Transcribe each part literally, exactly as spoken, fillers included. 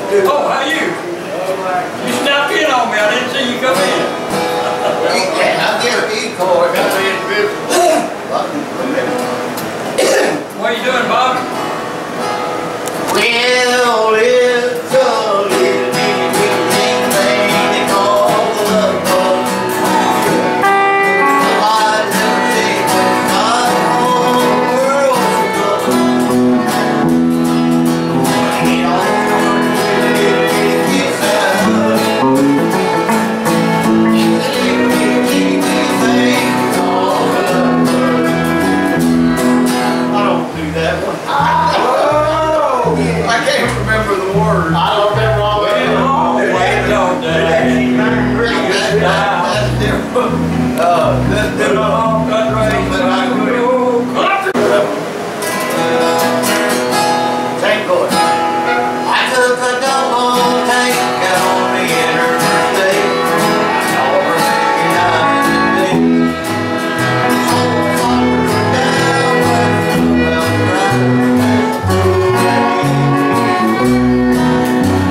Oh, how you? You stopped in on me. I didn't see you come in. I get a e-card. What are you doing, Bobby? Well, it's a little bitty bitty thing they call the love bug. I've never seen when not all the world's trouble. You know, it's that love. It's a little bitty bitty thing they call the love bug. I don't do that one. I can't remember the words. I don't remember all of them. Well, That's different. Uh, that's different. Tank going. I took a double tank out on the interstate. I saw her singing out in the day. So I followed her down west of Belgrade.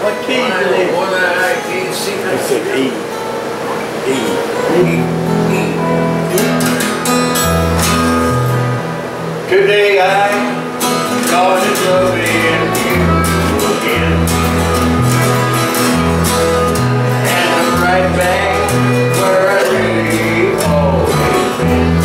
What key is it? One that I can't see. I said E. E. Today I started loving you again, and I'm right back where I really always been.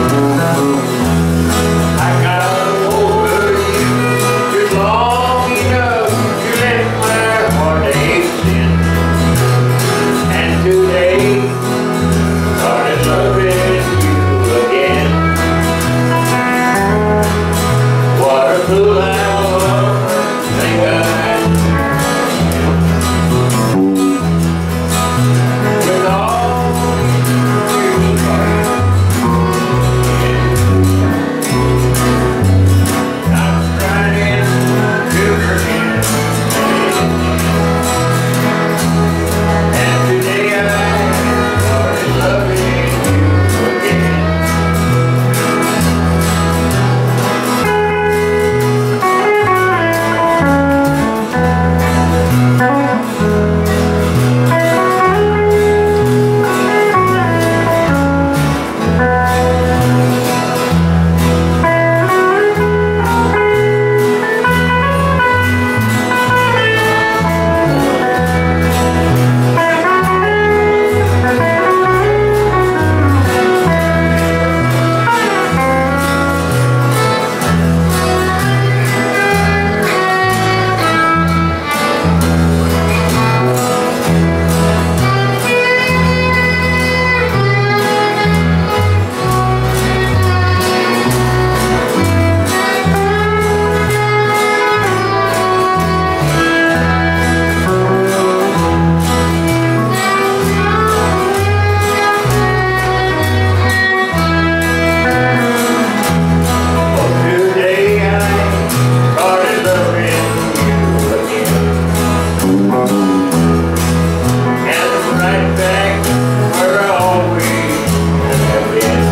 I got over you just long enough to let my heart ache in, and today started loving you again. What a fool I was, think I with all you I'm trying to forget, and today I started loving you again. Today I started loving you again, and I'm right back where I always have been.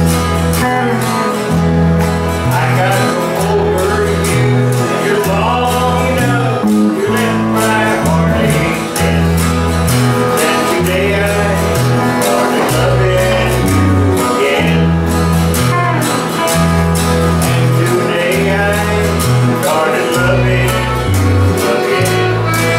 I got over you just long enough to let my heart ache in, and today I started loving you again. Today I started loving you again.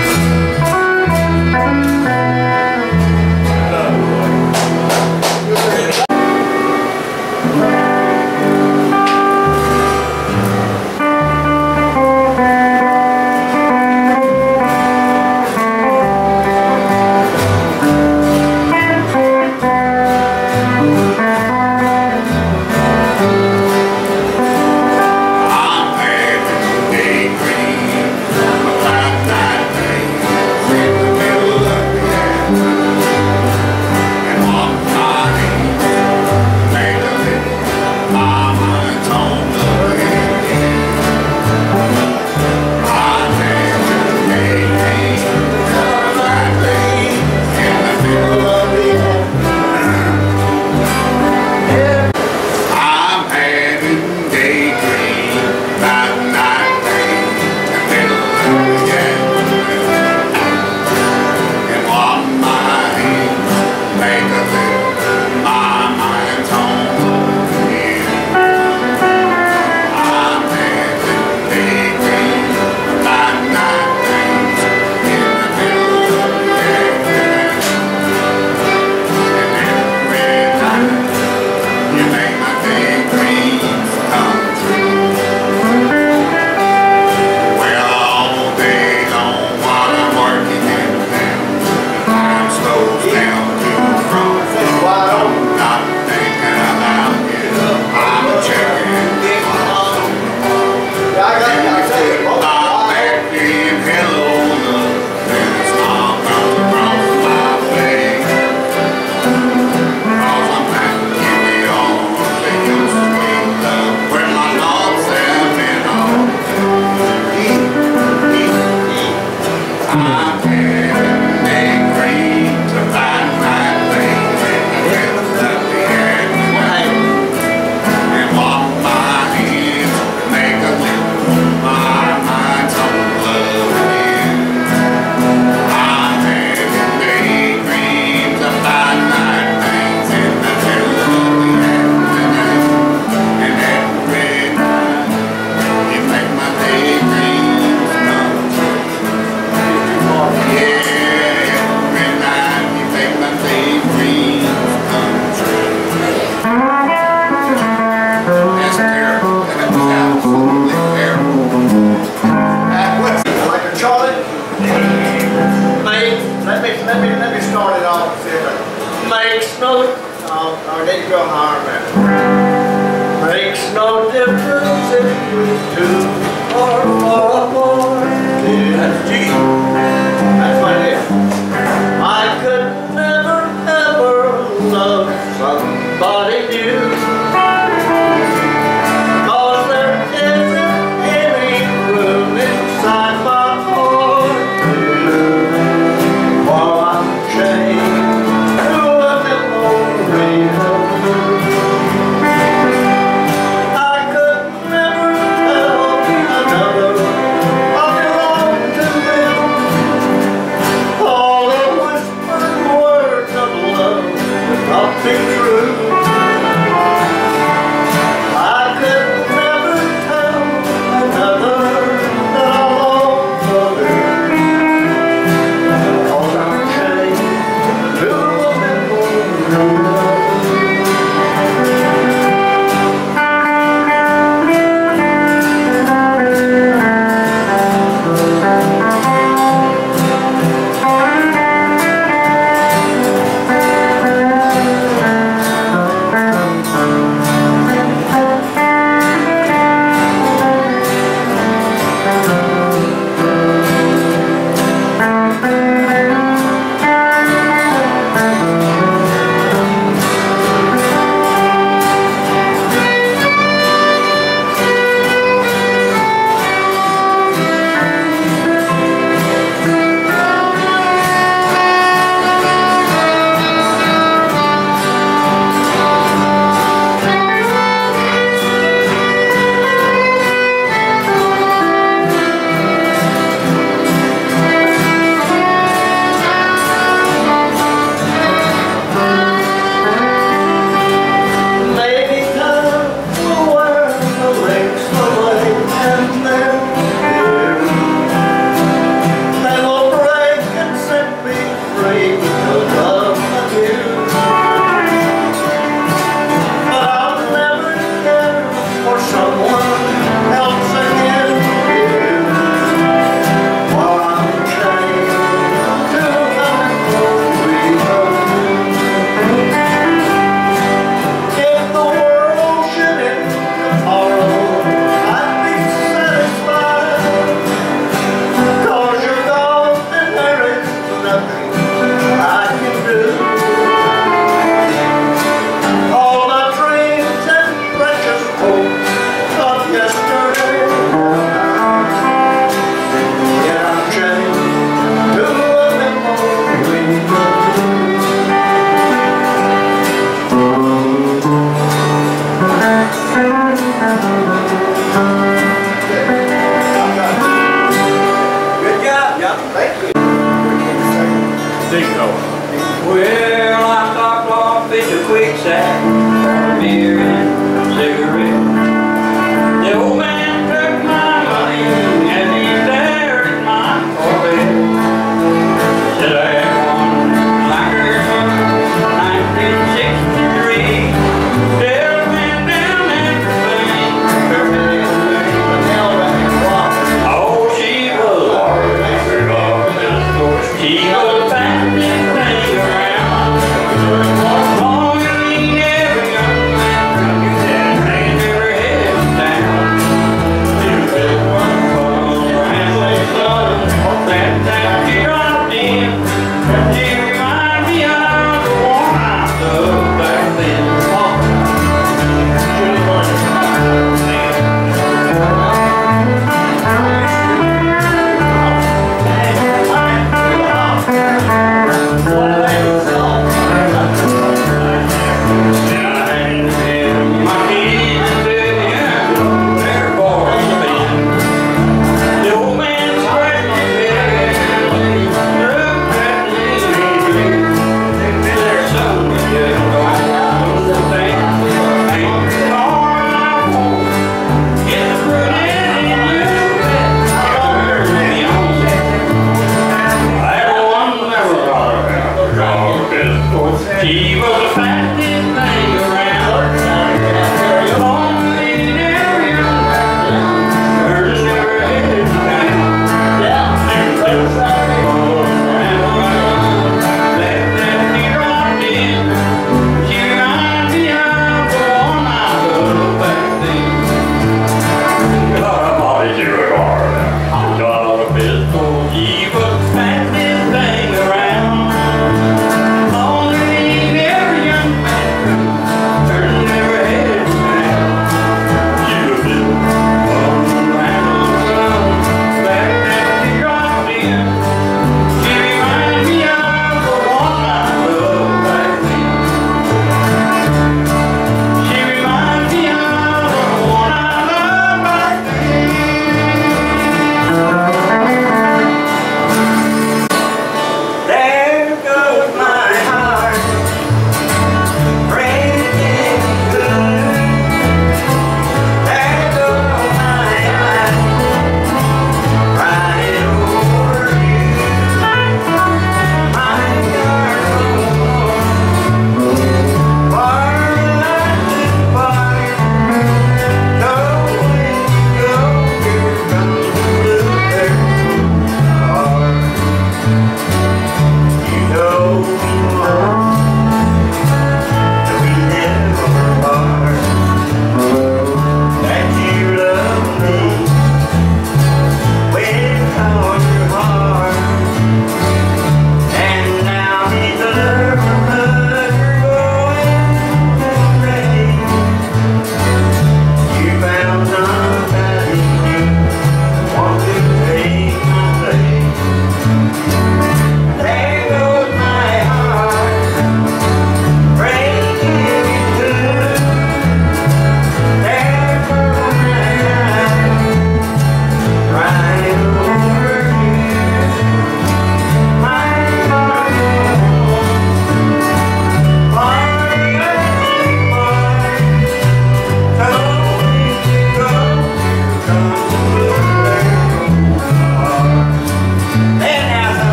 I'm having daydream about night things in the middle of the afternoon, and walk my hands made of it, my mind's on the weekend. I'm having daydream about night things in the middle of the afternoon. I'm having daydream about night things in the middle of the afternoon, and walk my hands make of it, my mind's on the weekend. I'm having daydream about night things in the middle of the afternoon, and every time you make my daydreams come true. Well, all day long while I'm working in town, time slows down to crawl. I'm not thinking about you. I'm checking what's on the wall. And if it's not back in hello love, then it's not comes across my face. Cause I'm back in the old days, sweet love, where my thoughts have been all. I'm having daydreams about night things in the middle of the afternoon, and walk my hands make a little, my mind's on love again. let me let me let me start it off and see if it makes no uh, or need to go higher man. Makes no difference if we two are far apart. That's G. That's what it is. I could never ever love somebody new. Cause there isn't any room inside my heart while I'm chained to a memory of you. I could never tell another I belong to them. All the whispered words of love would not be true. I could never tell another that I long for them. Cause I'm chained to a memory of you. Maybe time will wear the links away and then they will break and set me free because of you. But I'll never care for someone else again. While I'm chained to the memory of you. If the world should end tomorrow, I'd be satisfied. Cause you're gone and there is nothing I can do. All my dreams and precious hopes of yesterday, yet I'm chained to a memory of you. Good job, John. Thank you. Dingo. Well, I stopped off at the quicksand for a beer and a cigarette. The old man took my money and he there in my Corvette. Said I had one liker from nineteen sixty-three. Still went down after Spain. Oh, she was hard. She was fast and playing around.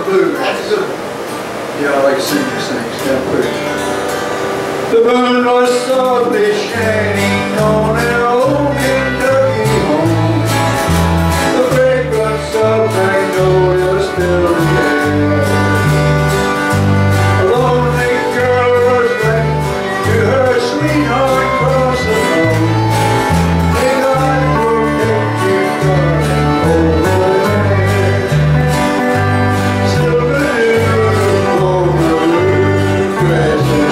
bluegrass. That's a good one. Yeah, I like to sing these things. Yeah, pretty. The moon was softly shining on an old Kentucky home. The fragrance of magnolia still in the air. A lonely girl was writing to her sweetheart across the road. May God protect you, darling, over there. Silver dew over the grass and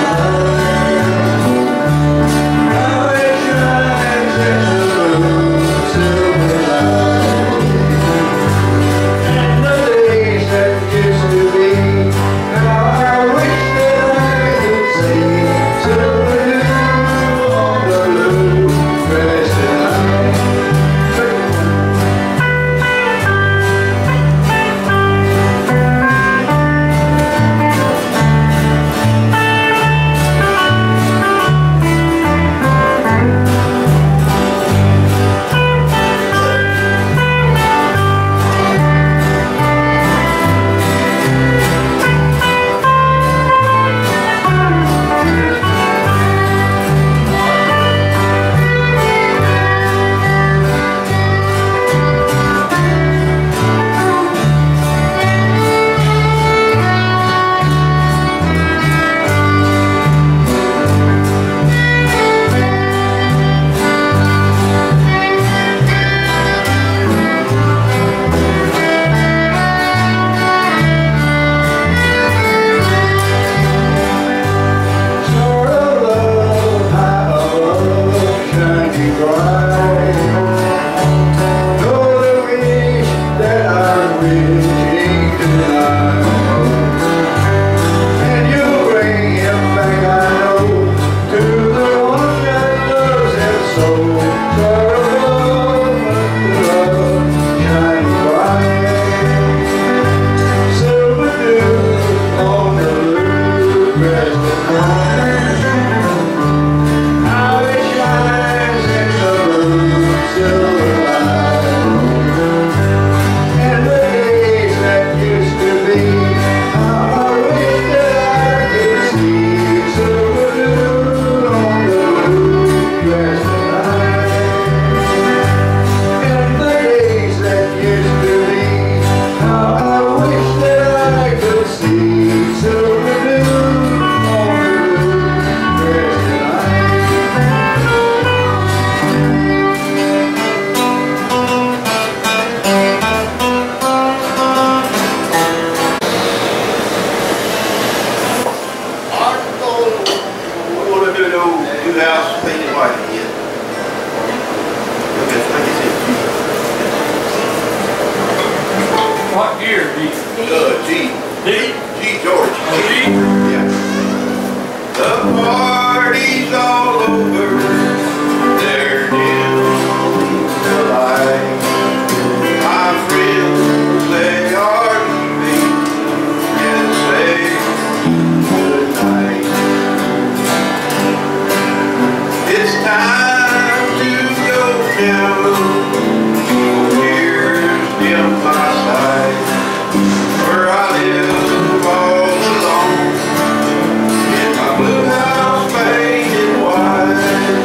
how it shines in the moon, silver light. And the days that used to be, now I wish that I could see silver dew on the blue grass tonight. Sort of love high above, shining bright. Know the wish that I'm wishing tonight. And you'll bring him back, I know, to the one that loves him so. Sort of love, shining bright. Silver dew on the blue grass tonight. How it shines in the blue silver light. And the days that used to be, how I wish that I could see silver dew on the blue grass tonight. And the days that used to be, how I wish that I could see silver dew on the blue grass tonight. We want to do the old new house painted white again. Okay, like I said, What year, D? uh, G, D? G George. Oh, G? Yeah. The party's all over. They're dim the light. My friends, they are leaving and say good night. It's time to go down. Here's dim my side, where I live all alone in my blue house painted white.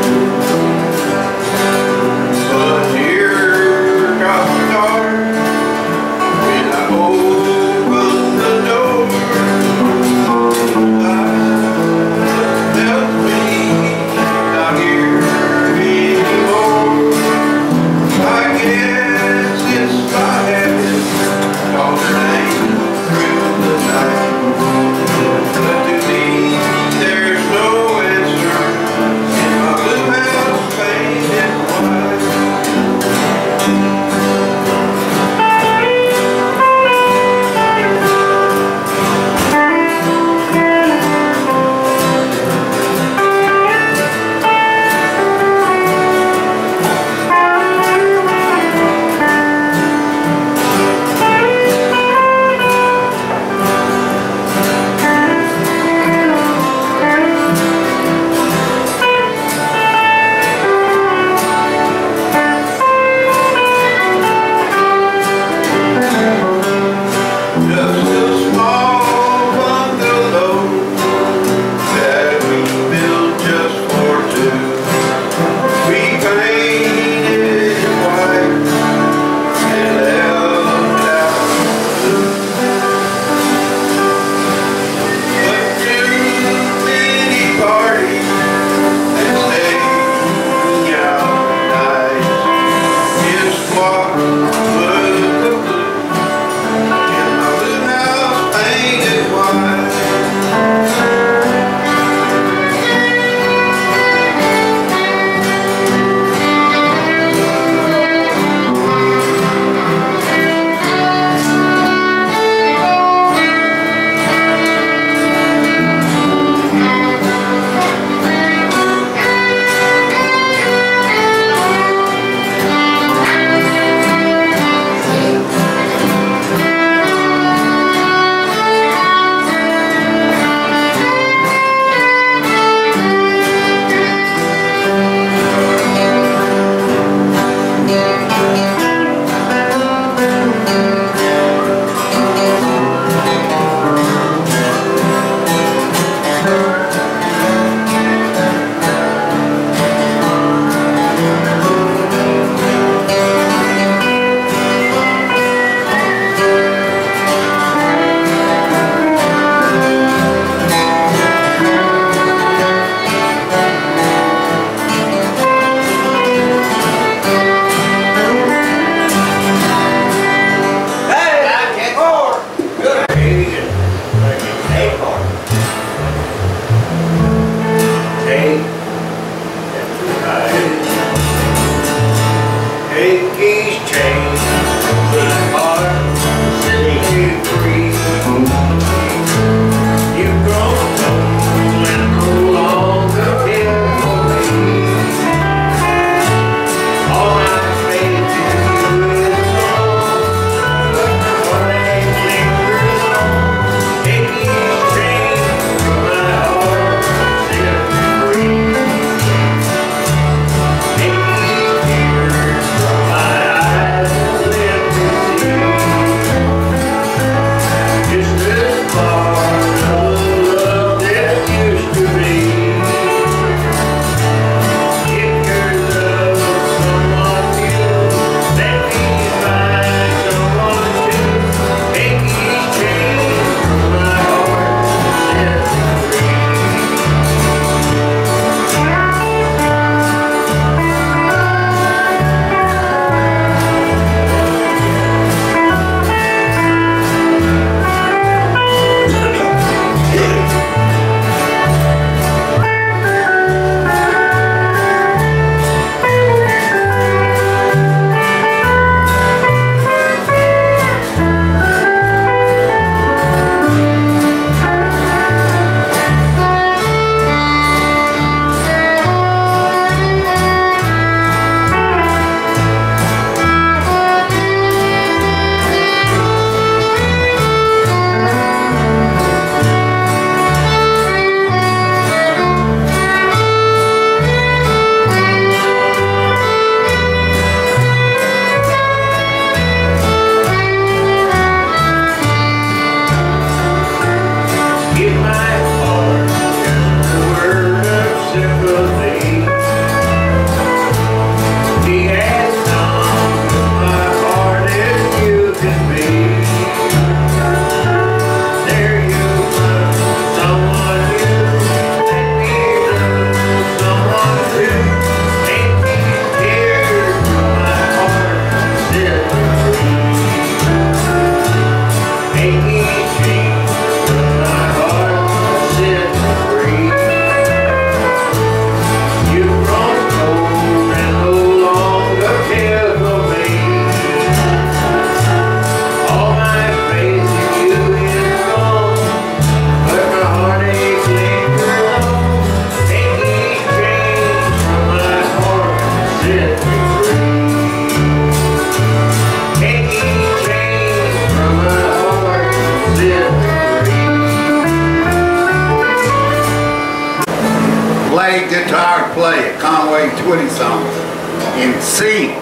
play guitar, play a Conway Twitty song in C.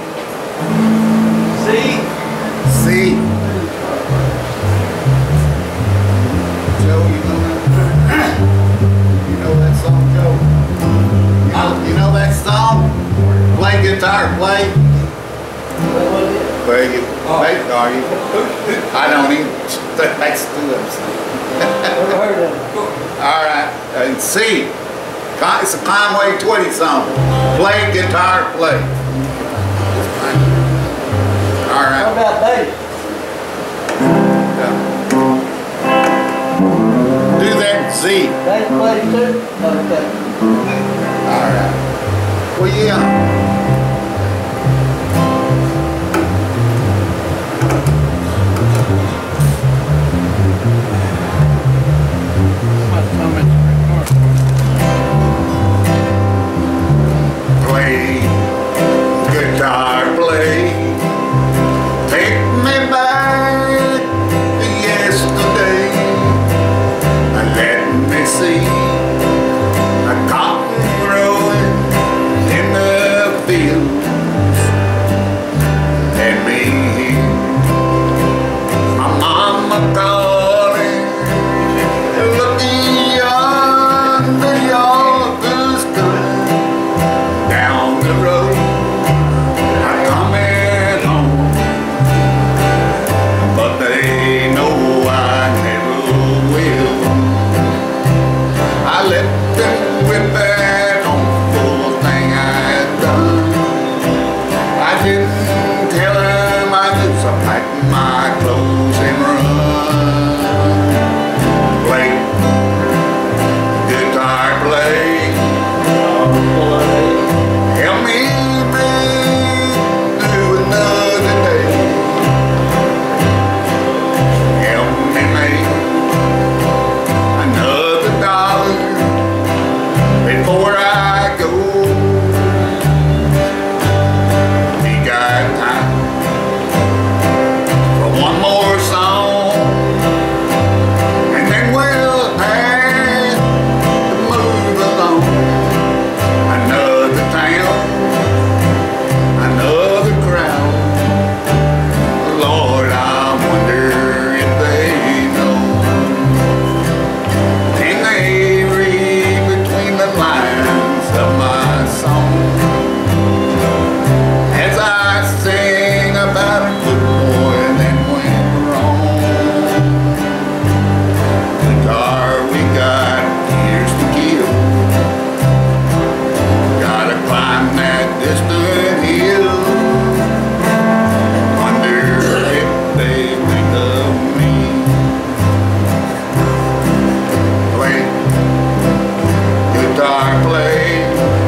See? C. Joe, you know that? You know that song, Joe? You know, you know that song? Play guitar, play. Where you? Oh. Wait, are you? I don't even. That's two of them. Never heard of it. All right, and C. Con- It's a Conway Twitty song. Play guitar, play. All How right. about bass? Yeah. Do that Z. Bass plays too? Okay. All right. Well, yeah. Play guitar, play. Take me back to yesterday. And let me see a cotton growing in the fields. Let me hear my mama calling, looking yonder, yonder's coming down the road. I'm coming home, but they know I never will. I let them whip that on for the thing I'd done. I didn't tell them I just packed my clothes and run. Play guitar, play. Help me make through another day. Help me make another dollar before I go. We got time for one more song, and then we'll have to move along. Another town, another crowd. Lord, I wonder if they know. Can they read between the lines of my song? As I sing about a good boy that went wrong. Guitar, we got years to kill. Gotta climb that distant hill. Wonder if they think of me. Play guitar, play.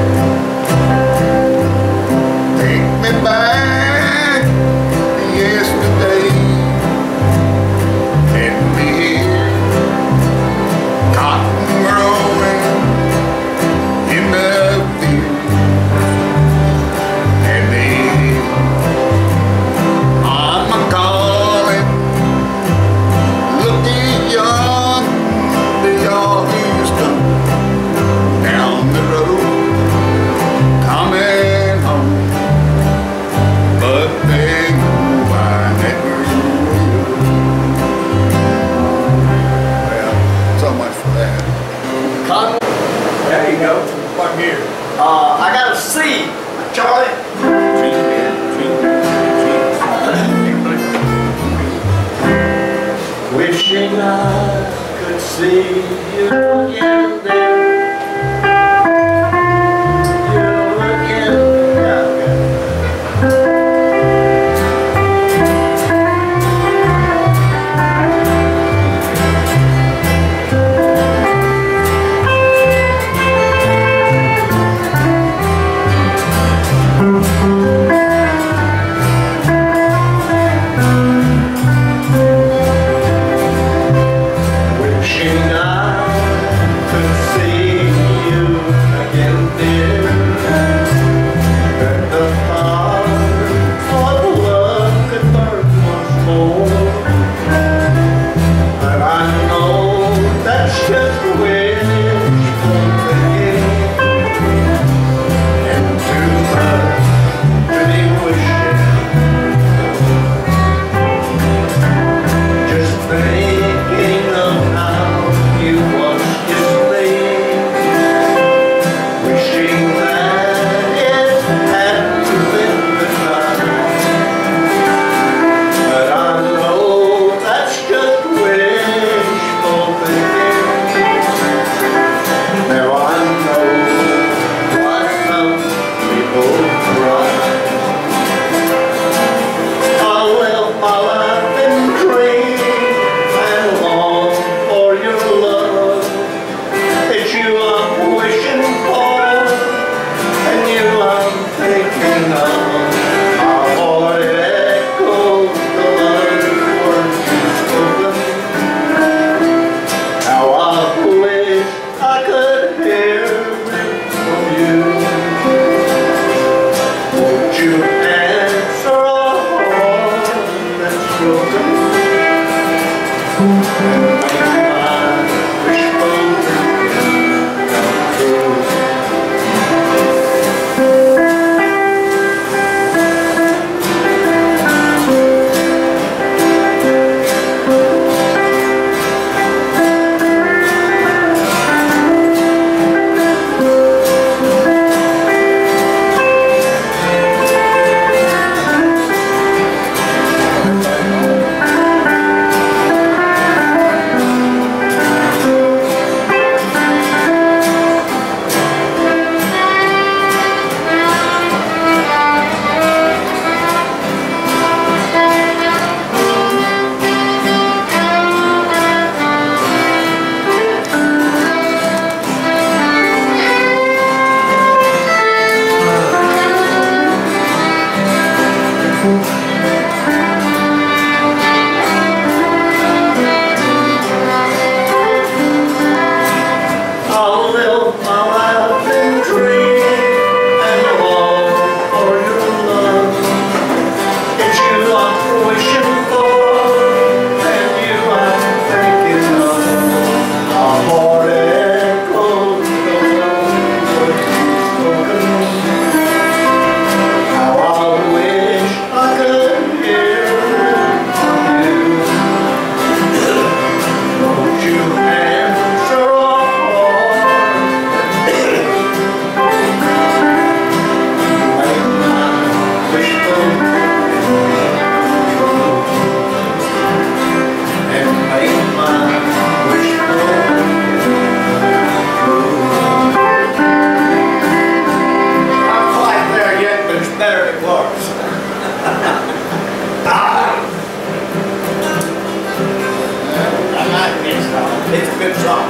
Take me back to yesterday. Let me hear cotton growing in the field. And me, I'm calling, looking young, the all Houston, down the road, coming home, but they know I never will. Well, so much for that. Conway. There you go. What here? Uh, I got a C. Charlie. Wishing I could see you again there. You again. Yeah, okay. Wishing I could see I'll live my life in dream and long for your love. It's you I'm wishing for, and you I'm thinking of. My heart echoes the words you've spoken. How I wish I could hear from you. Won't you answer our It's a good song.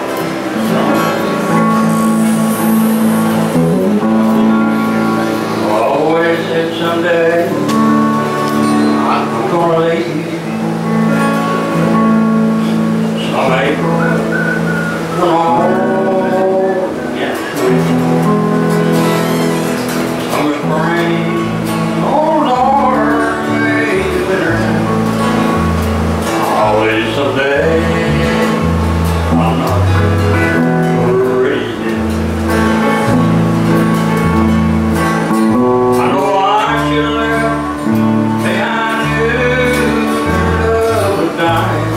Always said someday I'm gonna leave. Some April, come on, yeah, summer, spring, oh Lord, maybe winter. Always someday I'm not ready. I know I should have left behind you, love was dying.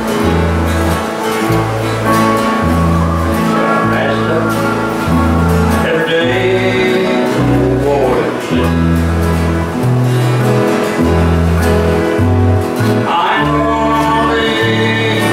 I messed up every day, boy, it was sick. I know I'll leave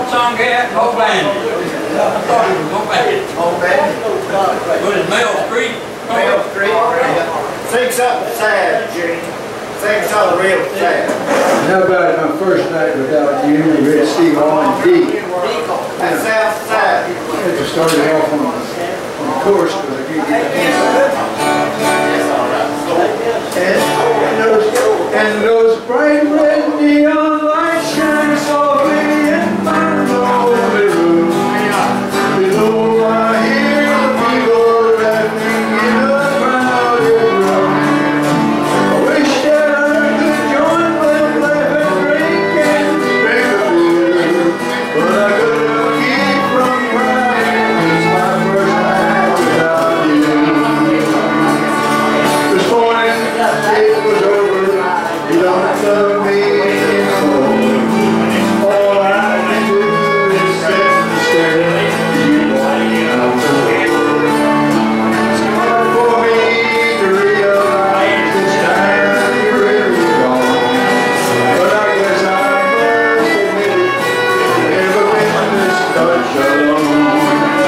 song at Hope Land. I thought it was Hope Land. Hope Land. What is Mel Street? Mel Street. Sing something sad, Gene. Sing something real sad. How about my first night without you, Red Steve on D? That sounds sad. I just started off on the, on the course because I can't get the hands and, and those and those bright red neon lights shine softly in my lonely room. Below I hear the people laughing in a crowded room. I wish that I could join them, laugh and drink and drink a beer, but I couldn't keep from crying. It's my first night without you. This morning it was over. You don't love me anymore. All I can do is sit and stare at you out the door. It's hard for me to realize this time you're really gone, but I guess I must admit it, never been this much alone.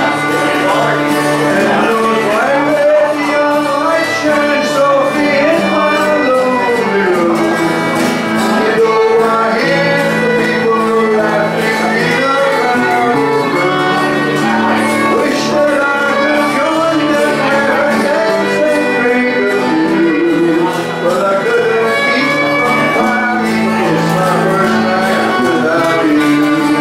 And those bright red neon lights shine softly in my lonely room. Below I hear the people laughing in a crowded room. Wish that I could join them and dance and drink a few, but I couldn't keep from crying. It's my first night without you.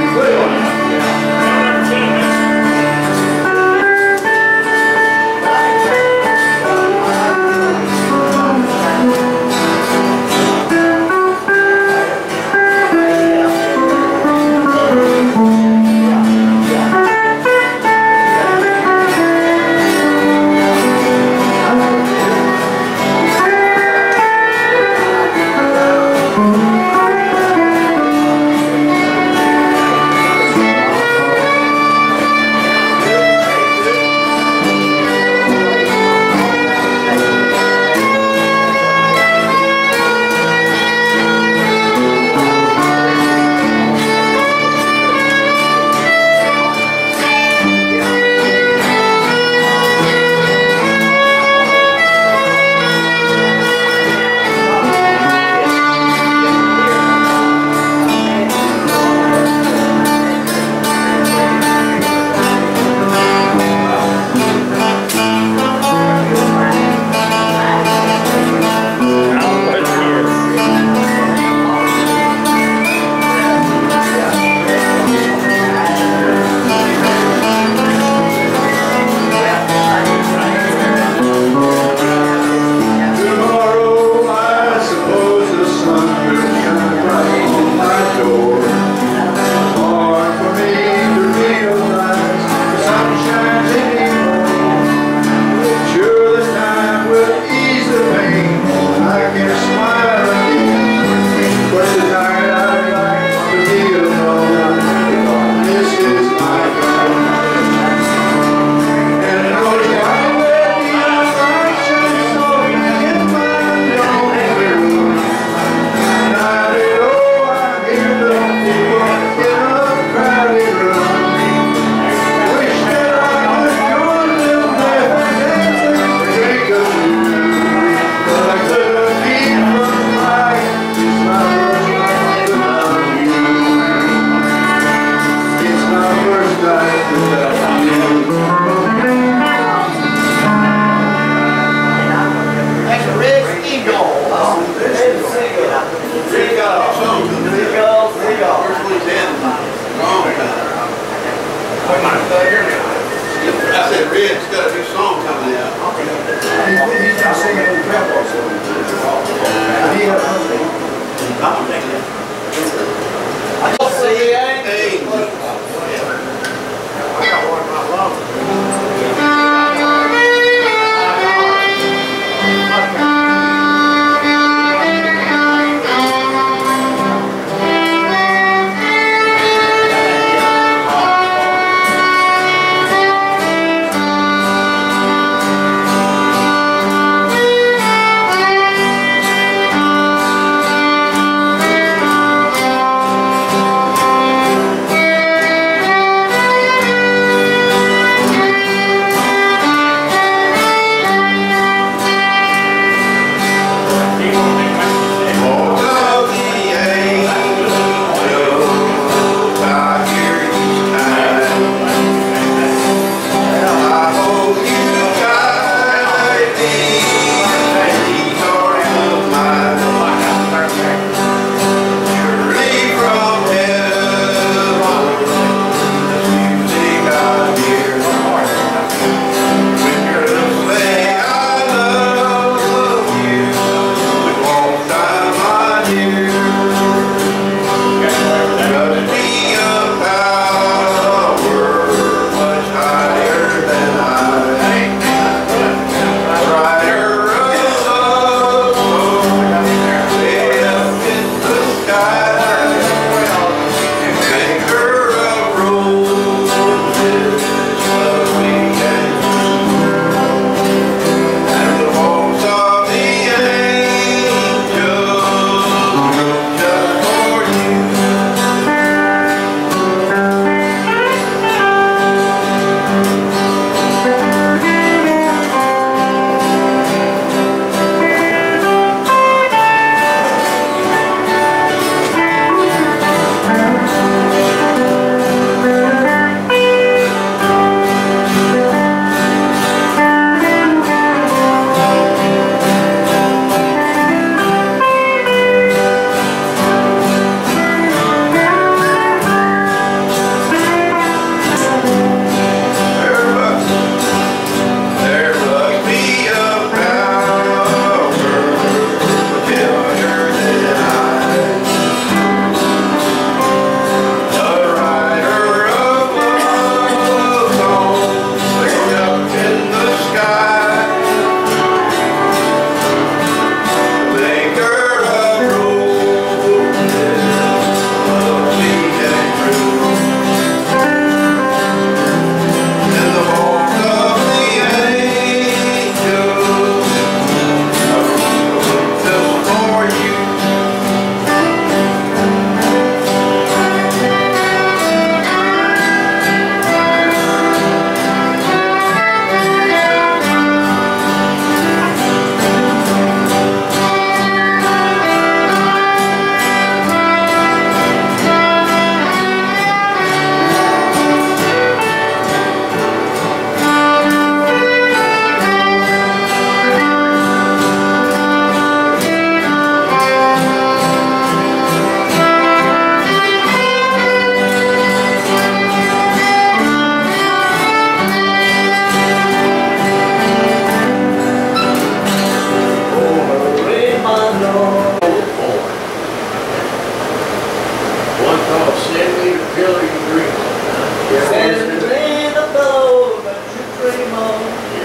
Tomorrow I suppose the sun will shine bright on my door. It's hard for me to realize the sun shines anymore. Sure, the time will ease the pain and I can smile again. But tonight I'd like to be alone. This is my plan. And those bright red neon lights shine softly in my lonely room. And I know I hear the people in a crowded room. Wish that I could join them, laugh and dance and drink a few, but I couldn't keep from crying. It's my first night without you. It's my first night without you. That's a red eagle. Red seagull. Seagull. Seagull. Seagull. I said Red's got a new song coming out. He's not singing in the tempo, so he had something. I don't see it. Hey. I got one of my lungs. Thank And in the pillow that you dream of.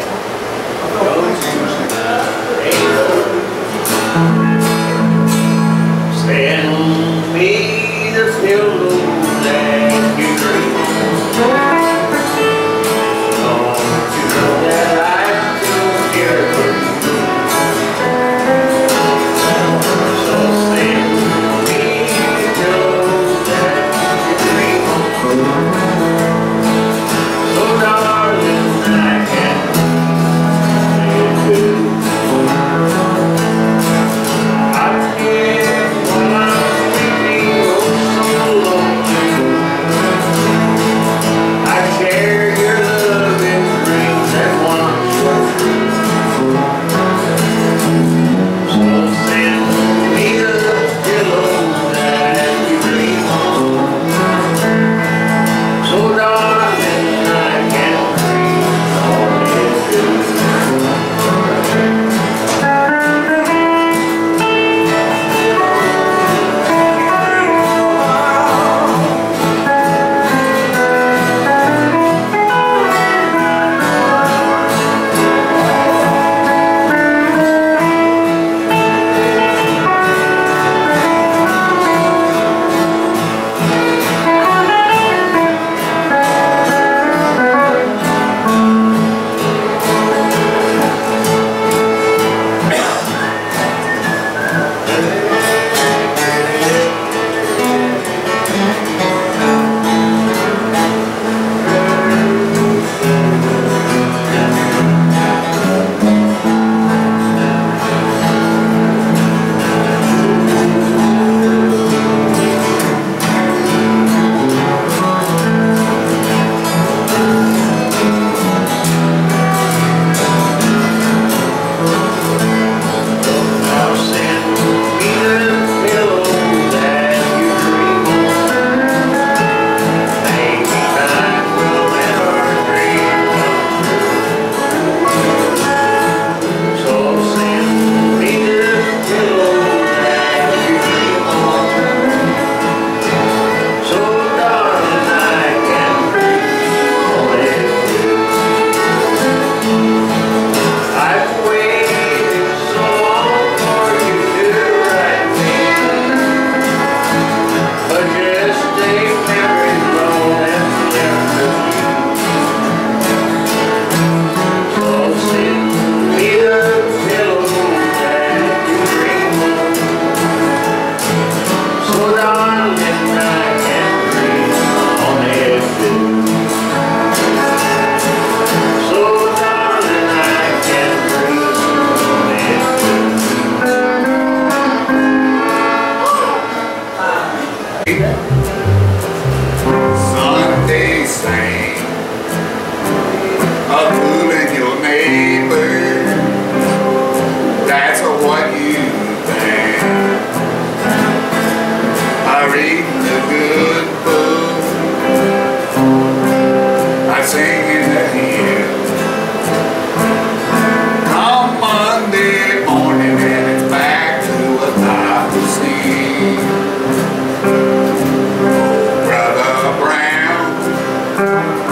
Send me the pillow that you dream of. Don't you know that I still care for you? So send me the pillow that you dream of. So darling, I can't live with you. I can't while I'm sleeping, oh so lonely. I share your love and dreams that once were true. So send me the pillow that you dream of. So darling, I can't breathe on it too. Sunday sang a fooling your neighbor. That's what you think. I read the good book. I sing in the hymn. Come Monday morning and it's back to a Bible scene. Brother Brown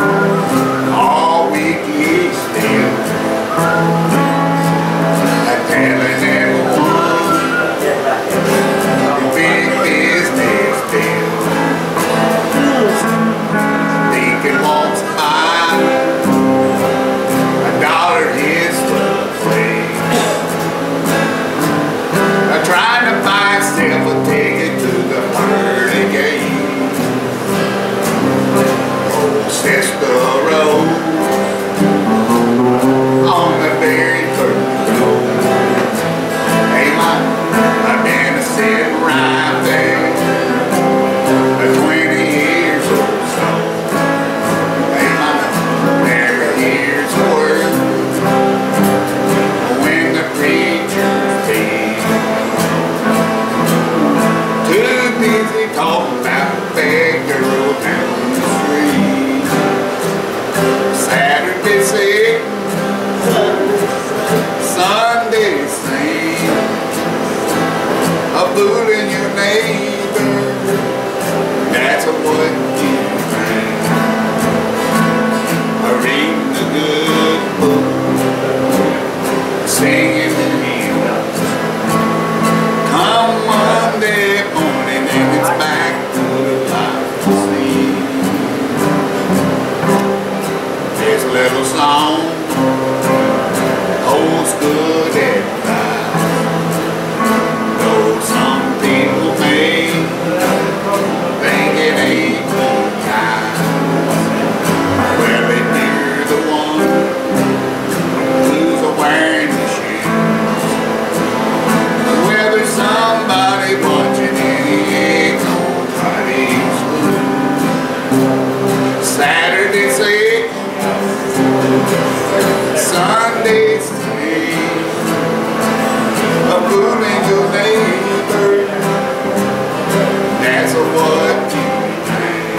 song, old school advice. Though some people may think it ain't good time, well, if you're the one who's wearing the shoes, well, there's somebody watching and he ain't nobody's fool. Saturday's late, Sunday's today, a fooling your neighbor, that's what you think.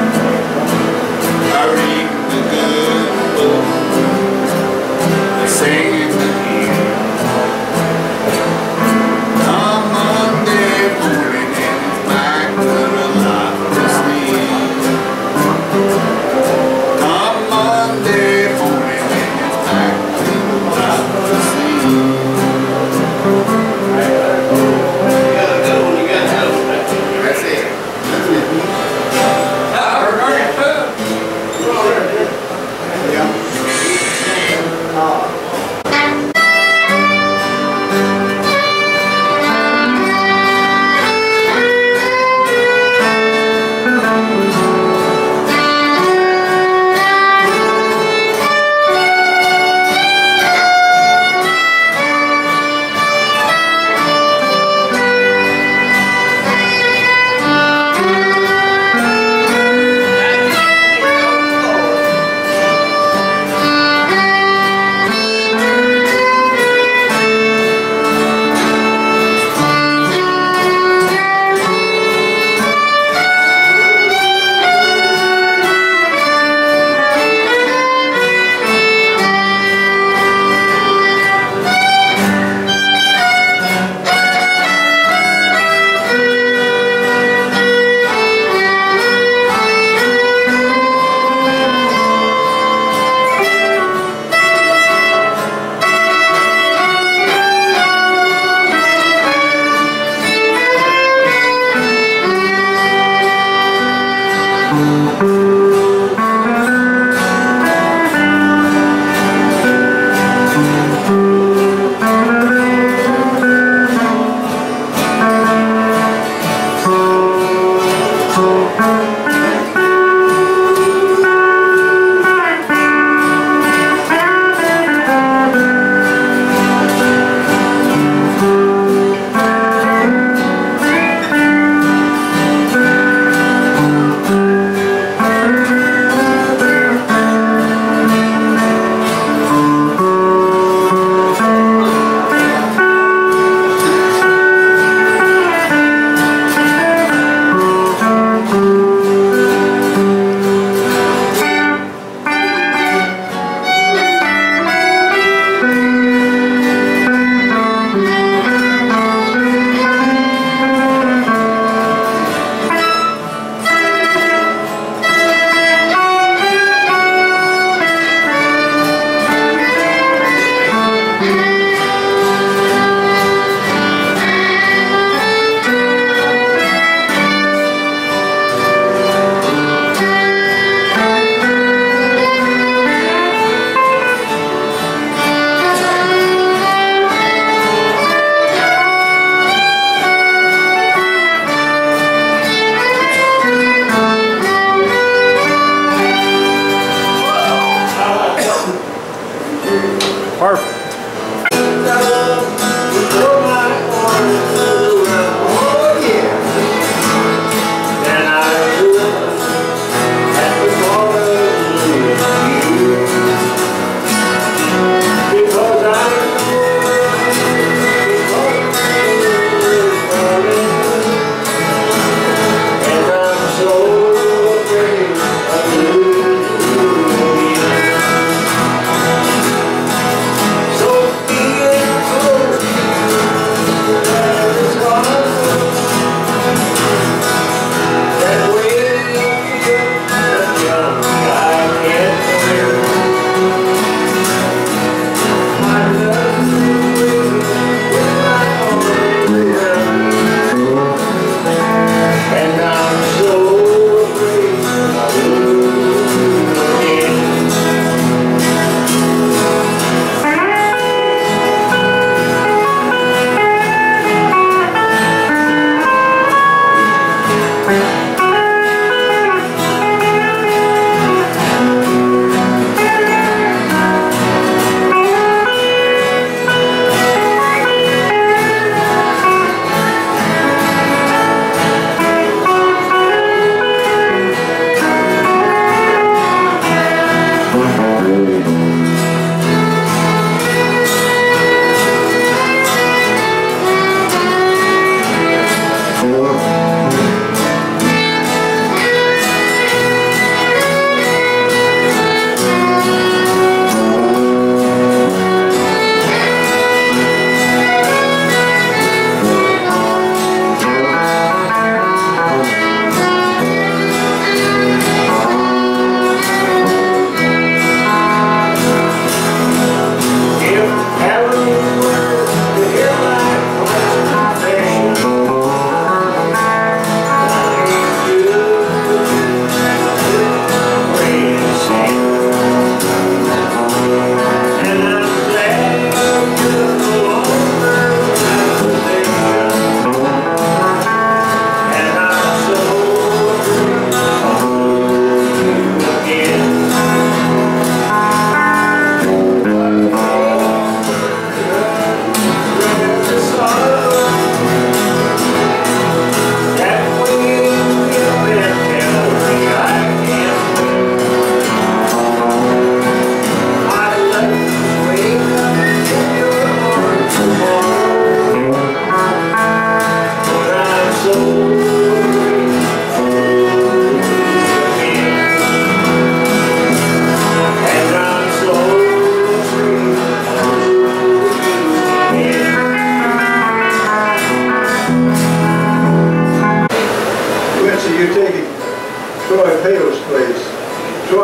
I read the good book, singing the hymn. Come Monday morning and it's back to the life of sleep. Come Monday morning and it's back to the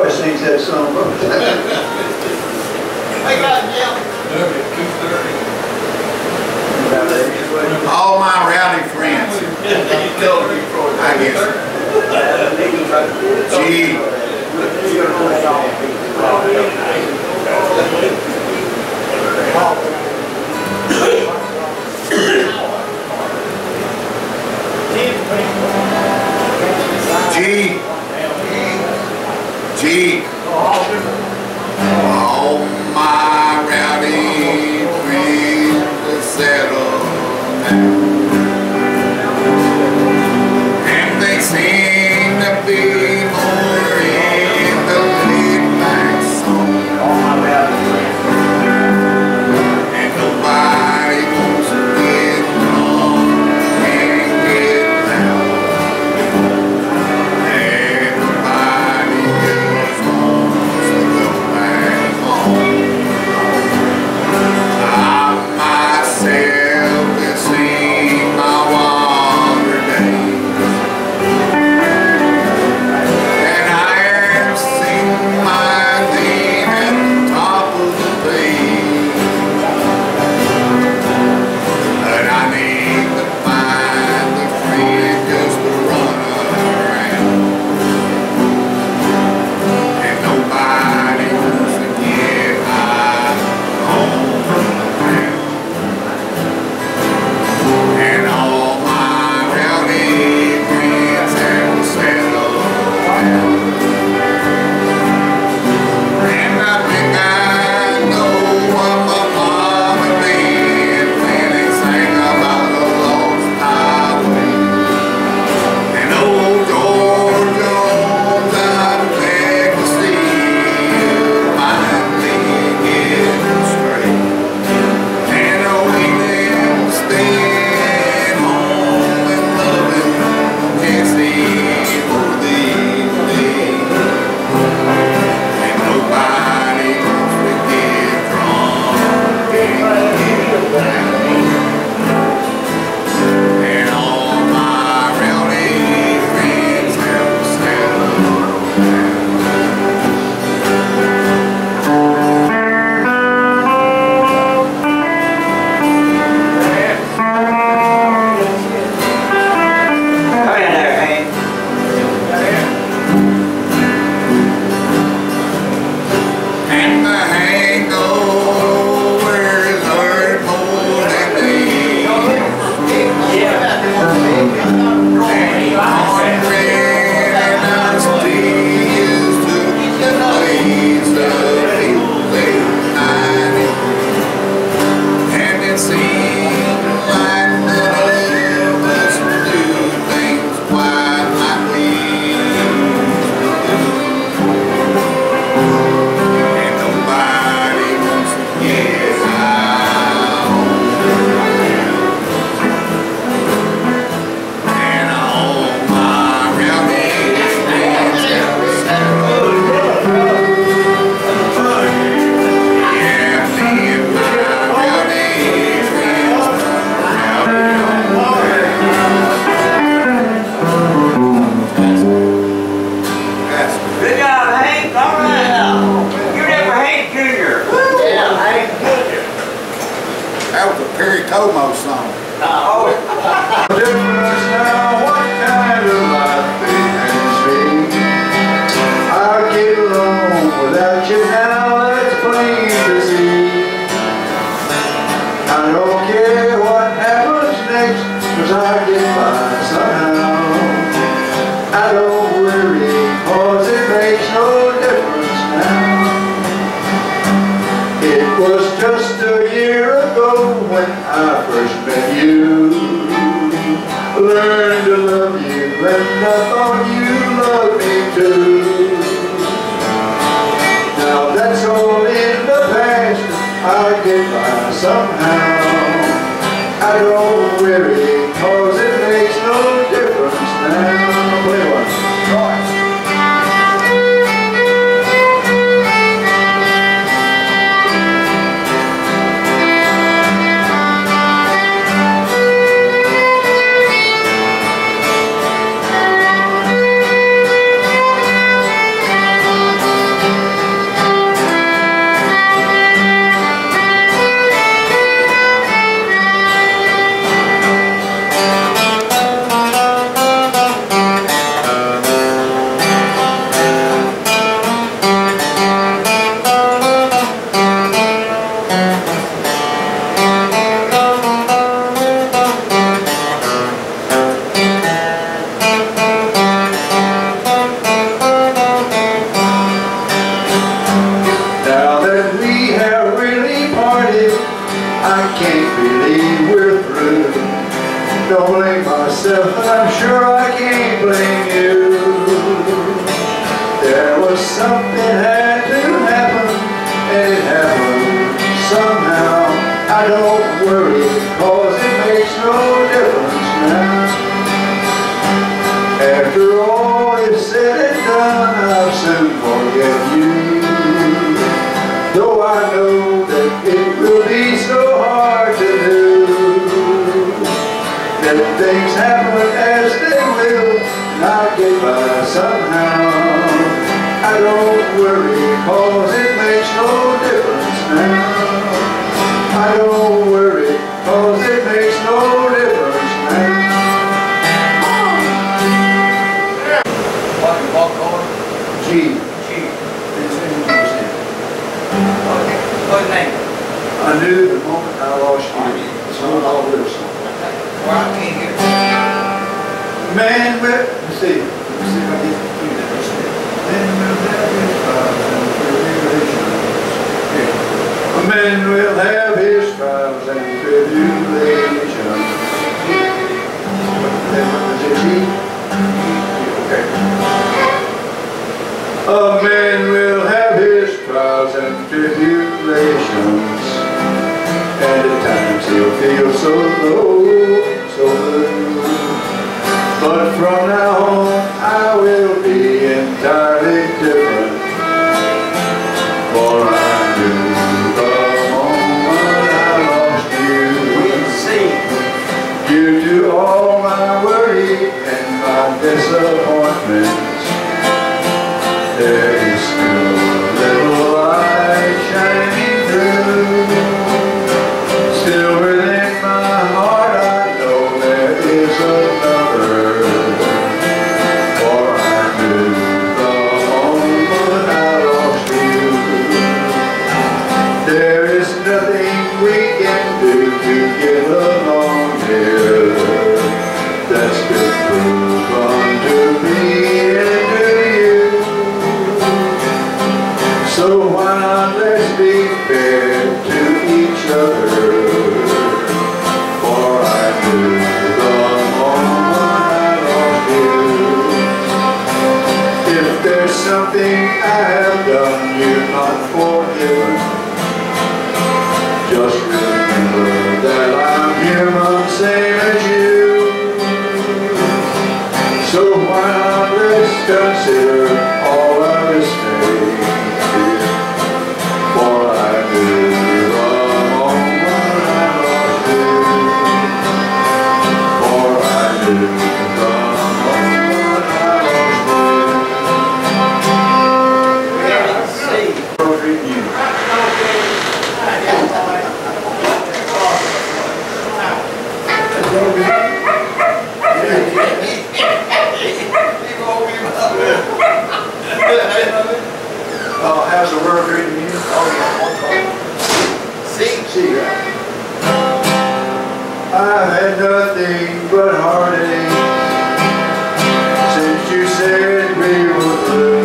Roy sings that song most. Hey, guys, yeah. All my rowdy friends, I guess. Gee. Gee. Gee. All my rowdy friends are settled now. And they seem to be more in the laid-back song. And nobody wants to get drunk and get loud. Everybody just wants to go back home. I myself have seen my water days, and I have seen my name at the top of the page. But I need to find a friend just to run around, and nobody wants to get high on the ground. And all my rowdy friends have settled down. And I think I know what my mama did when they sang about a lost highway. And old Georgia Jones, I'm glad to see you finally getting straight. And we them staying home and loving Jesse for these days. And nobody wants to get drunk and get down. And all my rowdy friends have settled down. Come in there, Hank. And the hangover is hurt more than they and cornbread and iced tea is to the place of people late night. And it seems like none of us do things quite like we used to do. And nobody wants to get high on the ground. And all my rowdy friends have settled. Yeah, me and my rowdy friends are rowdy on That's Good job, Hank. All right. You never Hank Junior Yeah, Hank Junior That was a Perry Como song. Oh, Difference now, what kind of life it has been. I get along without you now, that's plain to see. I don't care what happens next, 'cause I get by somehow. I don't worry, 'cause it makes no difference now. It was just a year ago when I first met you. Learned to love you, and I thought you loved me too. Now that's all in the past, I get by somehow. I don't worry, 'cause it makes no difference now. Play one. myself, but I'm sure I can't blame you. There was something had to happen, and it happened somehow. I don't worry, cause it makes no difference now. After all is said and done, I'll soon forget you. Though I know that it will be so hard to do. Let things happen as they will, and I'll get by somehow. I don't worry, cause it makes no difference now. I don't worry, cause it makes no difference now. What you walk on? G. G. It's in G's name. Okay. What's his name? I knew the moment I lost you. It's not all this. Well, I can't hear. Man, well, let's see. Let's see if I can do that. Man will have his trials and tribulations. A man will have his trials and tribulations. Was it G? Okay. A man will have his trials and tribulations, and at times he'll feel so low, so blue. But from now on, I will be entirely different. For I knew the moment I lost you. We can see. Due to all my worry and my disappointments, there is still a little light shining through. Still within my heart I know there is another. For I knew the moment I lost you. There is nothing we can do to get along here that's been proven to me and to you. So why not let's be fair to each other? For I knew the moment I lost you. If there's something I have done you're not forgiven, just remember that I'm human, same as you. So why not let's consider all our mistakes? For I knew the moment I lost you. For I knew the moment I lost you. We can see. Perfect you. Oh, how's the world treating you? See? See that? I've had nothing but heartache since you said we were through.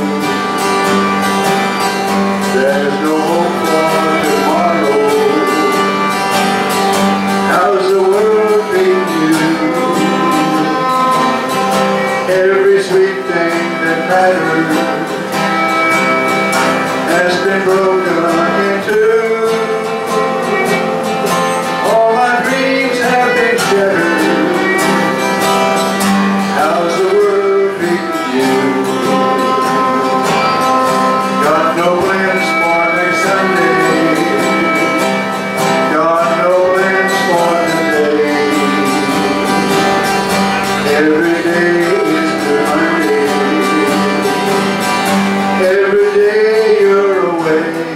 There's no hope for tomorrow. How's the world treating you? Every sweet thing that matters has been broken in two. All my dreams have been shattered. How's the world treating you? Got no plans for next Sunday. Got no plans for today. Every day is the Monday. Every day you're away.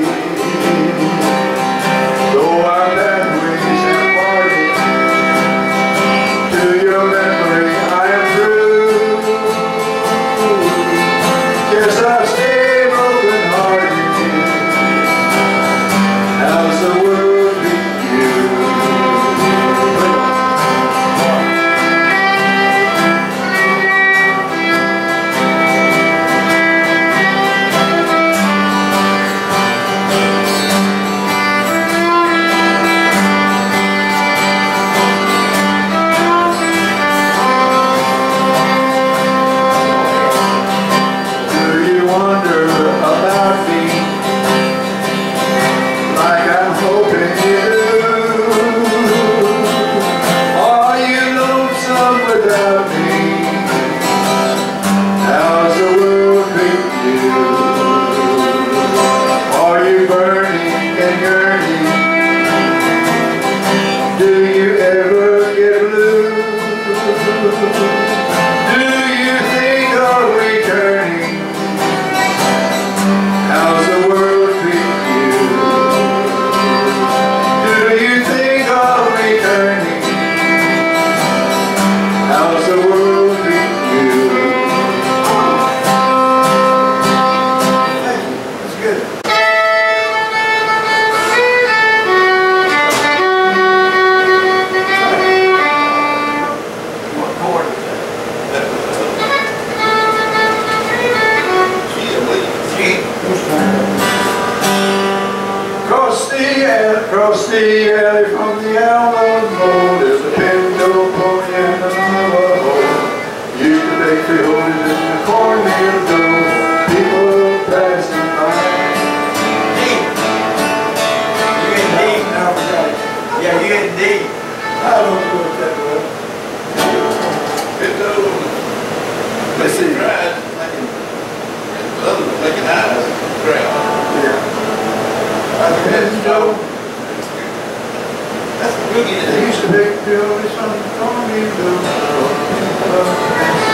the alley from the Alamo, there's a pinto pony and a Navajo. Used to bake frijoles in the cornmeal dough. People passing by. Deep. You get deep. Now we got it. Yeah, you get deep. I don't do it that well. It's over. Let's see. Right. Making, other than making eyes. Crap. Yeah. I can Joe. That's a boogie. They used to bake frijoles on the cornmeal dough.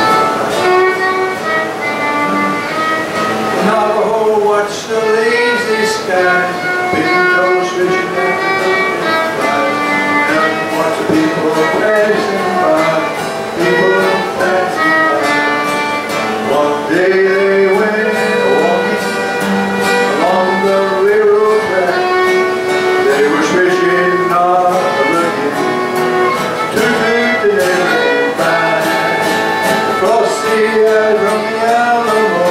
Navajo watch the lazy skies, pintos fishing at the open flies, and watch the people passing by, people passing by. One day they went walking along the railroad track. They were switching, not looking, to food they never came by. Across the alley from the Alamo,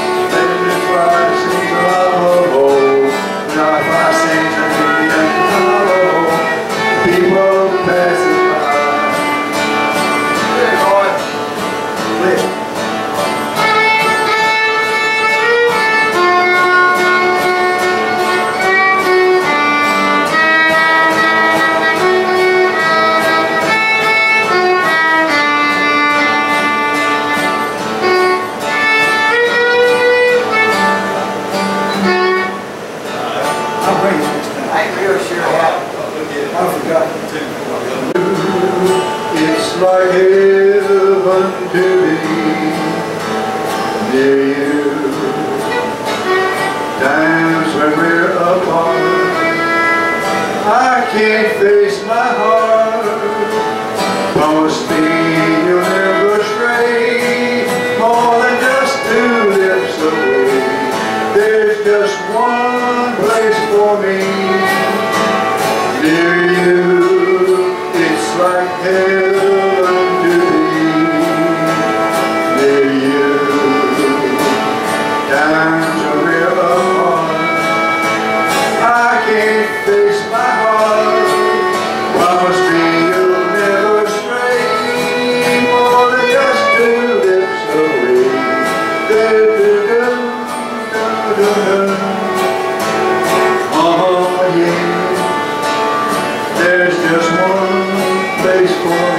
it's like heaven to be near you. Times when we're apart, I can't face my heart. Promise me you'll never stray more than just two lips away. There's just one place for me near you. It's like heaven to be near you. Times when we're apart, I can't face my heart. Promise me you'll never stray more than just two lips away. Oh yeah, there's just one place for